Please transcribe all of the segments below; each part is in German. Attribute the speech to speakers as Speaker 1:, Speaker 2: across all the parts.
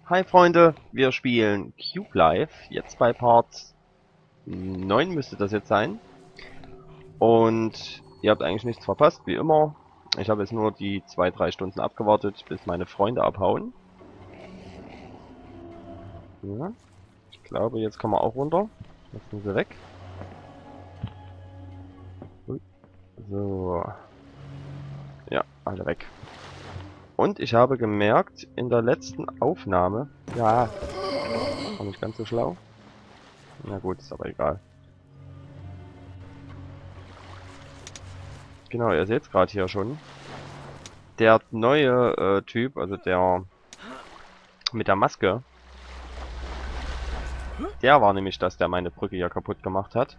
Speaker 1: Hi Freunde, wir spielen Cube Life, jetzt bei Part 9 müsste das jetzt sein. Und ihr habt eigentlich nichts verpasst, wie immer. Ich habe jetzt nur die 2-3 Stunden abgewartet, bis meine Freunde abhauen. Ja, ich glaube, jetzt kommen wir auch runter. Jetzt sind sie weg. Ui. So, ja, alle weg. Und ich habe gemerkt, in der letzten Aufnahme, ja, war nicht ganz so schlau. Na gut, ist aber egal. Genau, ihr seht es gerade hier schon. Der neue Typ, also der mit der Maske, der war nämlich das, der meine Brücke hier kaputt gemacht hat.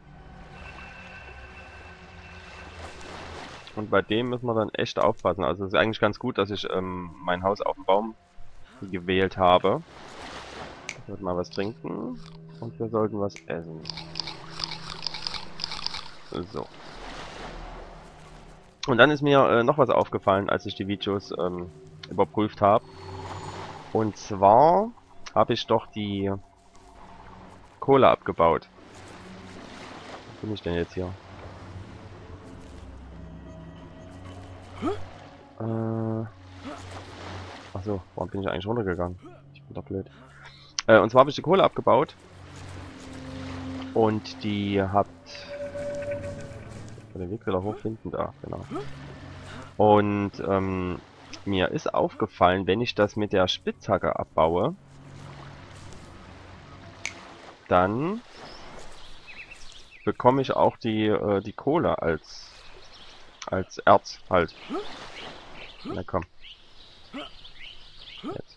Speaker 1: Und bei dem müssen wir dann echt aufpassen. Also es ist eigentlich ganz gut, dass ich mein Haus auf dem Baum gewählt habe. Ich würde mal was trinken und wir sollten was essen. So. Und dann ist mir noch was aufgefallen, als ich die Videos überprüft habe. Und zwar habe ich doch die Kohle abgebaut. Wo bin ich denn jetzt hier? Achso, warum bin ich eigentlich runtergegangen? Ich bin doch blöd. Und zwar habe ich die Kohle abgebaut. Und die habt... Den Weg wieder hochfinden, da, genau. Und mir ist aufgefallen, wenn ich das mit der Spitzhacke abbaue, dann bekomme ich auch die Kohle als Erz halt. Na komm. Jetzt.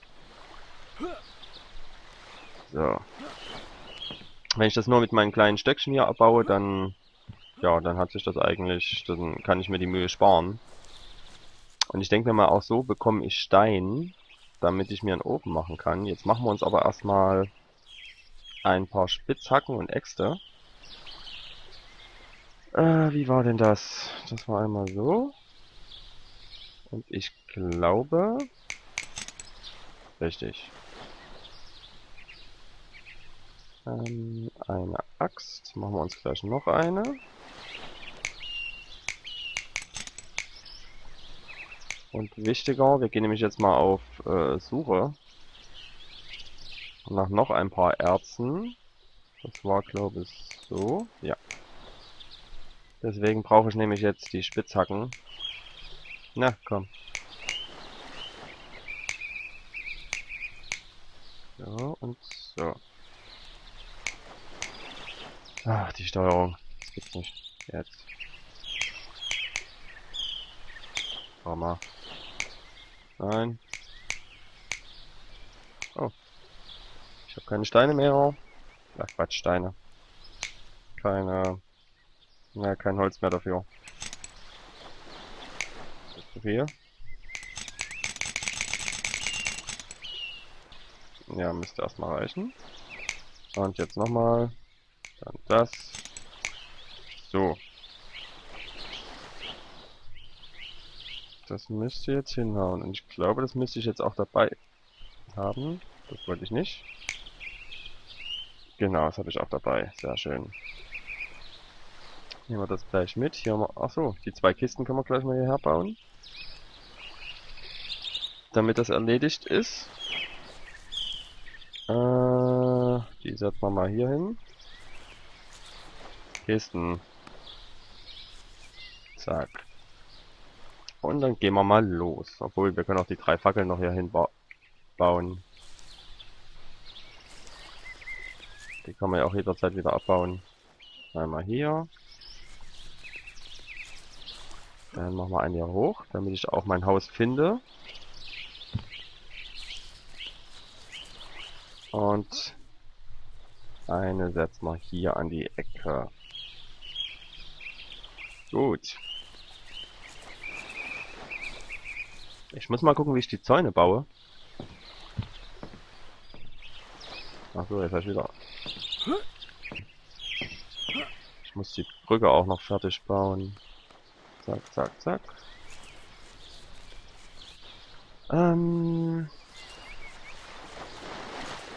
Speaker 1: So. Wenn ich das nur mit meinen kleinen Stöckchen hier abbaue, dann ja, dann hat sich das eigentlich, dann kann ich mir die Mühe sparen. Und ich denke mir mal, auch so bekomme ich Stein, damit ich mir einen Ofen machen kann. Jetzt machen wir uns aber erstmal ein paar Spitzhacken und Äxte. Wie war denn das? Das war einmal so. Und ich glaube... Richtig. Eine Axt. Machen wir uns gleich noch eine. Und wichtiger, wir gehen nämlich jetzt mal auf Suche nach noch ein paar Erzen. Das war, glaube ich, so. Ja. Deswegen brauche ich nämlich jetzt die Spitzhacken. Na, komm. So und so. Ach, die Steuerung. Das gibt's nicht. Jetzt. Warte mal. Nein. Oh, ich habe keine Steine mehr. Ach, Quatsch, Steine. Keine. Ja, kein Holz mehr dafür. Das ist zu viel. Ja, müsste erstmal reichen. Und jetzt nochmal. Dann das. So. Das müsste jetzt hinhauen. Und ich glaube, das müsste ich jetzt auch dabei haben. Das wollte ich nicht. Genau, das habe ich auch dabei. Sehr schön. Nehmen wir das gleich mit. Hier haben wir. Achso, die 2 Kisten können wir gleich mal hierher bauen. Damit das erledigt ist. Die setzen wir mal hier hin. Kisten. Zack. Und dann gehen wir mal los. Obwohl, wir können auch die 3 Fackeln noch hier hin bauen. Die kann man ja auch jederzeit wieder abbauen. Einmal hier. Dann machen wir einen hier hoch, damit ich auch mein Haus finde. Und eine setzen wir hier an die Ecke. Gut. Ich muss mal gucken, wie ich die Zäune baue. Achso, jetzt habe ich wieder... Ich muss die Brücke auch noch fertig bauen. Zack, zack, zack. Ähm...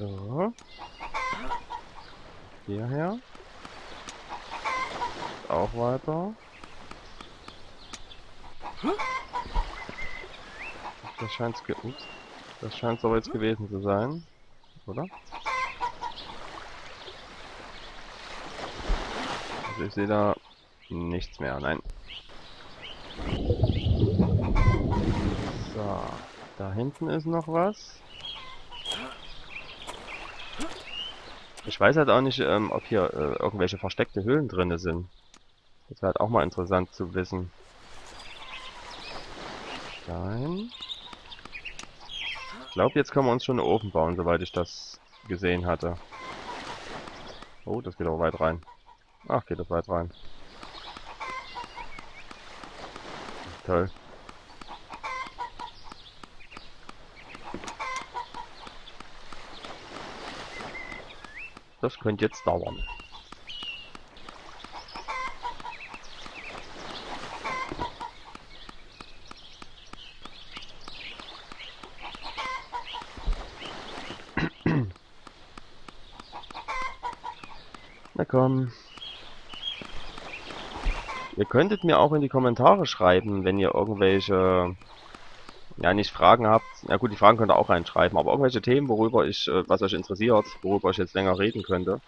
Speaker 1: So. Hierher. Auch weiter. Das scheint's das scheint's aber jetzt gewesen zu sein, oder? Also ich sehe da nichts mehr, nein. So, da hinten ist noch was. Ich weiß halt auch nicht, ob hier irgendwelche versteckte Höhlen drin sind. Das wäre halt auch mal interessant zu wissen. Stein. Ich glaube, jetzt können wir uns schon einen Ofen bauen, soweit ich das gesehen hatte. Oh, das geht aber weit rein. Ach, geht das weit rein. Toll. Das könnte jetzt dauern. Na komm. Ihr könntet mir auch in die Kommentare schreiben, wenn ihr irgendwelche, ja nicht Fragen habt. Na gut, die Fragen könnt ihr auch reinschreiben, aber irgendwelche Themen, worüber was euch interessiert, worüber ich jetzt länger reden könnte.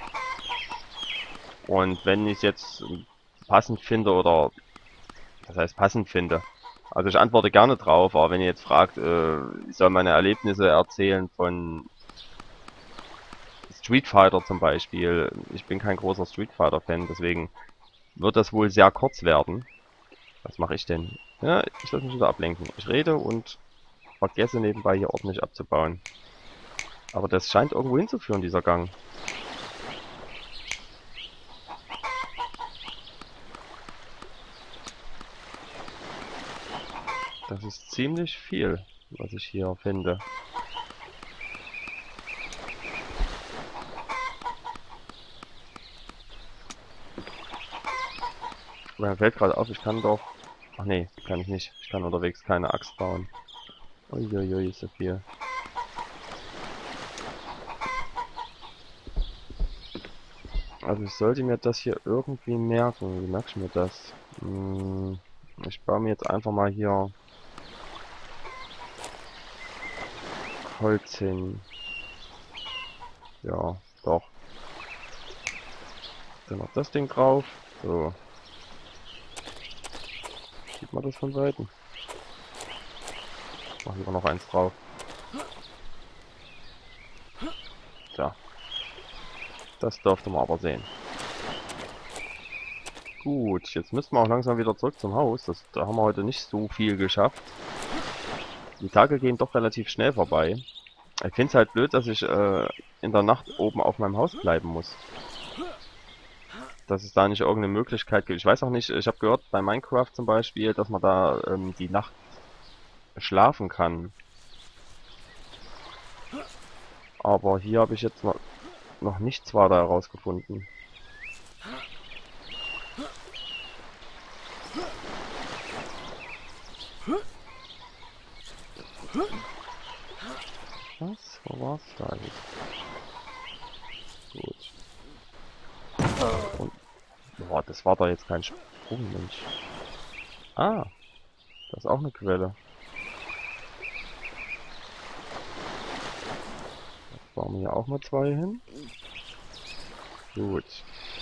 Speaker 1: Und wenn ich es jetzt passend finde oder, das heißt passend finde, also ich antworte gerne drauf, aber wenn ihr jetzt fragt, ich soll meine Erlebnisse erzählen von Street Fighter zum Beispiel, ich bin kein großer Street Fighter Fan, deswegen wird das wohl sehr kurz werden. Was mache ich denn? Ja, ich lasse mich wieder ablenken. Ich rede und vergesse nebenbei hier ordentlich abzubauen. Aber das scheint irgendwo hinzuführen, dieser Gang. Das ist ziemlich viel, was ich hier finde. Mir fällt gerade auf, ich kann doch... Ach nee, kann ich nicht. Ich kann unterwegs keine Axt bauen. Uiuiui, ist so viel. Also ich sollte mir das hier irgendwie merken. Wie merke ich mir das? Ich baue mir jetzt einfach mal hier Holz hin. Ja, doch. Dann noch das Ding drauf. So. Sieht man das von Weitem? Mach lieber noch eins drauf. So. Das dürfte man aber sehen. Gut, jetzt müssen wir auch langsam wieder zurück zum Haus. Da haben wir heute nicht so viel geschafft. Die Tage gehen doch relativ schnell vorbei. Ich finde es halt blöd, dass ich in der Nacht oben auf meinem Haus bleiben muss. Dass es da nicht irgendeine Möglichkeit gibt. Ich weiß auch nicht, ich habe gehört bei Minecraft zum Beispiel, dass man da die Nacht schlafen kann. Aber hier habe ich jetzt noch nichts weiter herausgefunden. Was? Wo war's da eigentlich? Gut. Und, boah, das war doch jetzt kein Sprung, Mensch. Ah, das ist auch eine Quelle. Jetzt bauen wir hier auch mal zwei hin. Gut.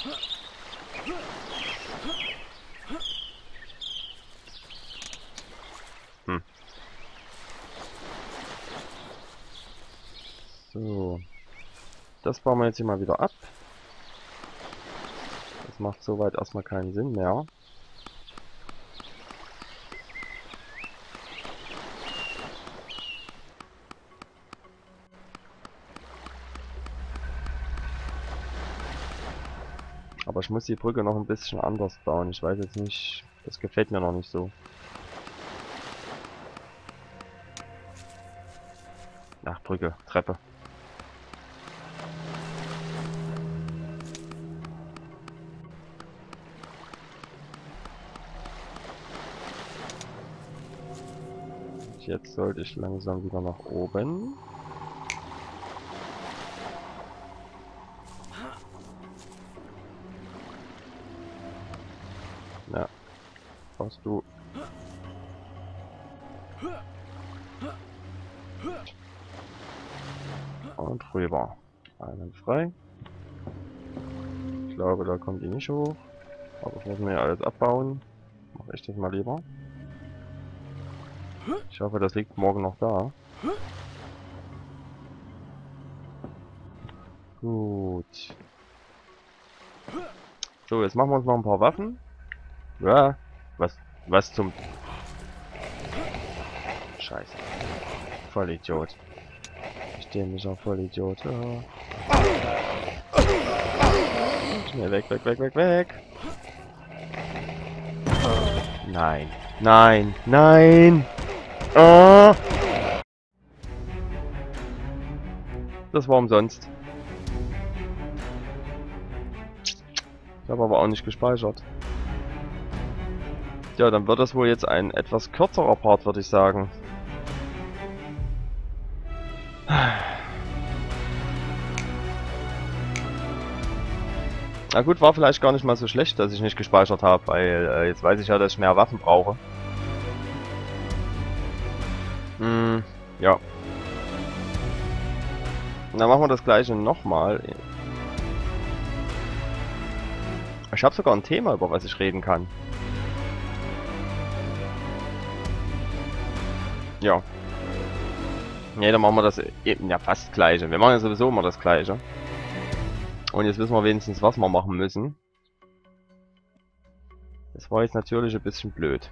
Speaker 1: Hm. So. Das bauen wir jetzt hier mal wieder ab. Das macht soweit erstmal keinen Sinn mehr. Aber ich muss die Brücke noch ein bisschen anders bauen. Ich weiß jetzt nicht, das gefällt mir noch nicht so. Ach, Brücke, Treppe. Jetzt sollte ich langsam wieder nach oben. Brauchst du... Und rüber. Einwandfrei. Ich glaube, da kommt die nicht hoch. Aber das müssen wir ja alles abbauen. Mache ich das mal lieber. Ich hoffe, das liegt morgen noch da. Gut. So, jetzt machen wir uns noch ein paar Waffen. Ja, was zum... Scheiße. Vollidiot. Ich stehe mich auch Vollidiot. Ja. Schnell weg, weg, weg, weg, weg. Nein. Nein. Nein. Oh. Das war umsonst. Ich habe aber auch nicht gespeichert. Ja, dann wird das wohl jetzt ein etwas kürzerer Part, würde ich sagen. Na gut, war vielleicht gar nicht mal so schlecht, dass ich nicht gespeichert habe, weil jetzt weiß ich ja, dass ich mehr Waffen brauche. Ja. Dann machen wir das gleiche nochmal. Ich habe sogar ein Thema, über was ich reden kann. Ja. Ne, dann machen wir das eben ja fast das gleiche. Wir machen ja sowieso immer das gleiche. Und jetzt wissen wir wenigstens, was wir machen müssen. Das war jetzt natürlich ein bisschen blöd.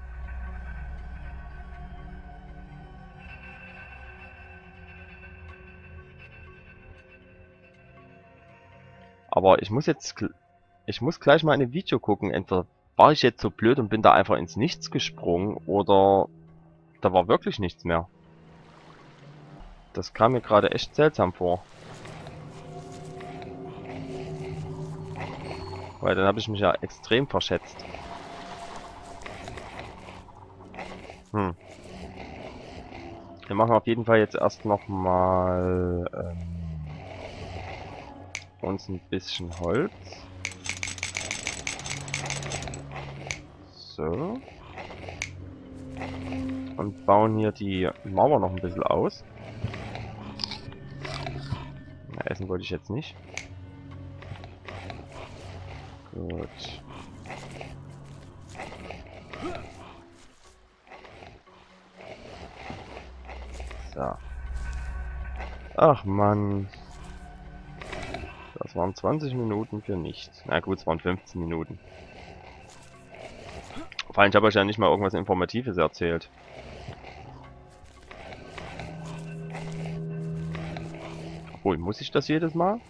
Speaker 1: Aber ich muss gleich mal in ein Video gucken. Entweder war ich jetzt so blöd und bin da einfach ins Nichts gesprungen oder da war wirklich nichts mehr. Das kam mir gerade echt seltsam vor. Weil dann habe ich mich ja extrem verschätzt. Wir machen auf jeden Fall jetzt erst nochmal uns ein bisschen Holz. So. Und bauen hier die Mauer noch ein bisschen aus. Na, essen wollte ich jetzt nicht. Gut. So. Ach Mann. Das waren 20 Minuten für nichts. Na gut, es waren 15 Minuten. Vor allem, ich habe euch ja nicht mal irgendwas Informatives erzählt. Obwohl, muss ich das jedes Mal?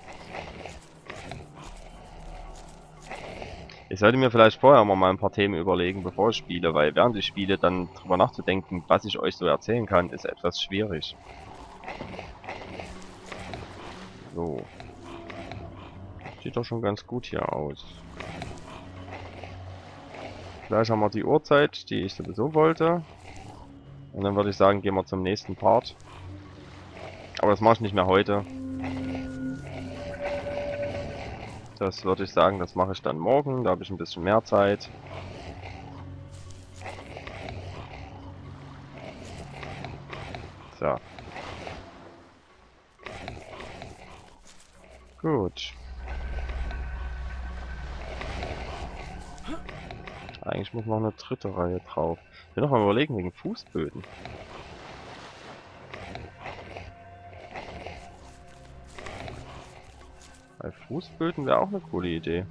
Speaker 1: Ich sollte mir vielleicht vorher mal ein paar Themen überlegen, bevor ich spiele, weil während ich spiele dann drüber nachzudenken, was ich euch so erzählen kann, ist etwas schwierig. So. Sieht doch schon ganz gut hier aus. Gleich haben wir die Uhrzeit, die ich sowieso wollte. Und dann würde ich sagen, gehen wir zum nächsten Part. Aber das mache ich nicht mehr heute. Das würde ich sagen, das mache ich dann morgen. Da habe ich ein bisschen mehr Zeit. So. Gut. Eigentlich muss noch eine dritte Reihe drauf. Ich will noch mal überlegen wegen Fußböden. Bei Fußböden wäre auch eine coole Idee.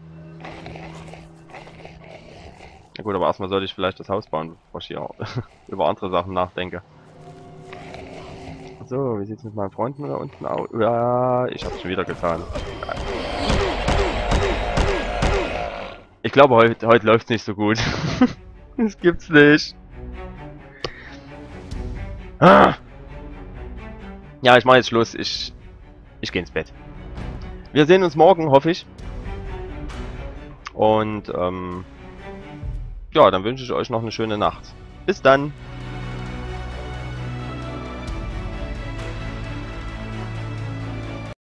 Speaker 1: Na gut, aber erstmal sollte ich vielleicht das Haus bauen, bevor ich hier über andere Sachen nachdenke. So, wie sieht's mit meinen Freunden da unten aus? Ja, ich hab's schon wieder getan. Ich glaube, heute läuft's nicht so gut. Das gibt's nicht. Ah! Ja, ich mache jetzt Schluss. Ich gehe ins Bett. Wir sehen uns morgen, hoffe ich. Und ja, dann wünsche ich euch noch eine schöne Nacht. Bis dann.